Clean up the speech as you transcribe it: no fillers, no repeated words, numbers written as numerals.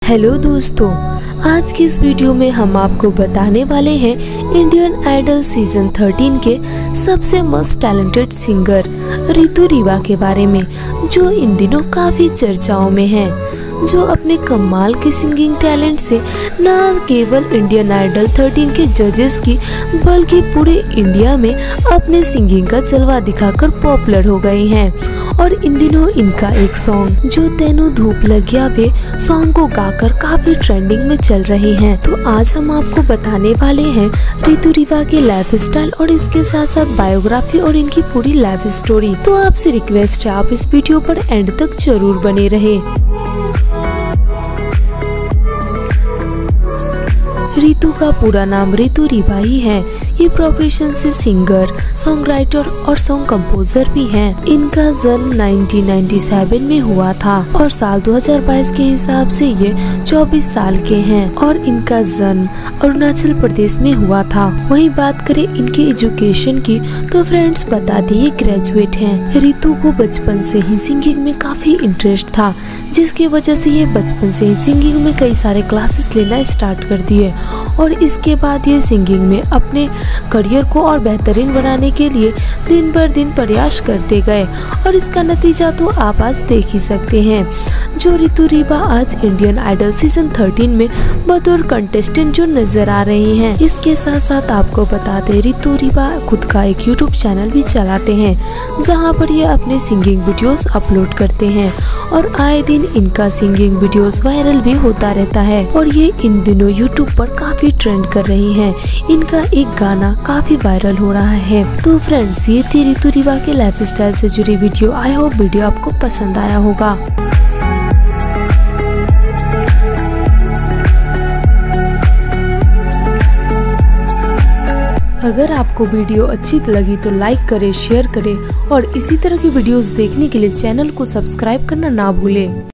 Hello दोस्तों, आज की इस वीडियो में हम आपको बताने वाले हैं इंडियन आइडल सीजन 13 के सबसे most talented singer Ritu Riva के बारे में, जो इन दिनों काफी चर्चाओं में है, जो अपने कमाल के सिंगिंग टैलेंट से न केवल इंडियन आइडल 13 के जजेस की बल्कि पूरे इंडिया में अपने सिंगिंग का जलवा दिखाकर पॉपुलर हो गए हैं। और इन दिनों इनका एक सॉन्ग जो तेनू धूप लगिया वे सॉन्ग को गाकर काफी ट्रेंडिंग में चल रहे हैं। तो आज हम आपको बताने वाले हैं रितु रिवा के लाइफ स्टाइल और इसके साथ साथ बायोग्राफी और इनकी पूरी लाइफ स्टोरी। तो आपसे रिक्वेस्ट है आप इस वीडियो पर एंड तक जरूर बने रहे। रितु का पूरा नाम रितु रिवा ही है। ये प्रोफेशन से सिंगर, सॉन्ग राइटर और सॉन्ग कंपोजर भी हैं। इनका जन्म 1997 में हुआ था और साल 2022 के हिसाब से ये 24 साल के हैं और इनका जन्म अरुणाचल प्रदेश में हुआ था। वहीं बात करें इनके एजुकेशन की तो फ्रेंड्स बता दें ये ग्रेजुएट हैं। रितु को बचपन से ही सिंगिंग में काफी इंटरेस्ट था, जिसकी वजह से ये बचपन से ही सिंगिंग में कई सारे क्लासेस लेना स्टार्ट कर दिए और इसके बाद ये सिंगिंग में अपने करियर को और बेहतरीन बनाने के लिए दिन पर दिन प्रयास करते गए और इसका नतीजा तो आप आज देख ही सकते हैं। जो रितु रिवा आज इंडियन आइडल सीजन 13 में बतौर कंटेस्टेंट जो नजर आ रहे हैं। इसके साथ साथ आपको बता दें रितु रिवा खुद का एक यूट्यूब चैनल भी चलाते हैं, जहां पर ये अपने सिंगिंग वीडियोस अपलोड करते हैं और आए दिन इनका सिंगिंग वीडियोस वायरल भी होता रहता है और ये इन दिनों यूट्यूब पर काफी ट्रेंड कर रही हैं। इनका एक गाना काफी वायरल हो रहा है। तो फ्रेंड्स, ये थी रितु रिवा के लाइफ स्टाइल से जुड़ी वीडियो। आई होप वीडियो आपको पसंद आया होगा। अगर आपको वीडियो अच्छी लगी तो लाइक करें, शेयर करें और इसी तरह की वीडियोस देखने के लिए चैनल को सब्सक्राइब करना ना भूलें।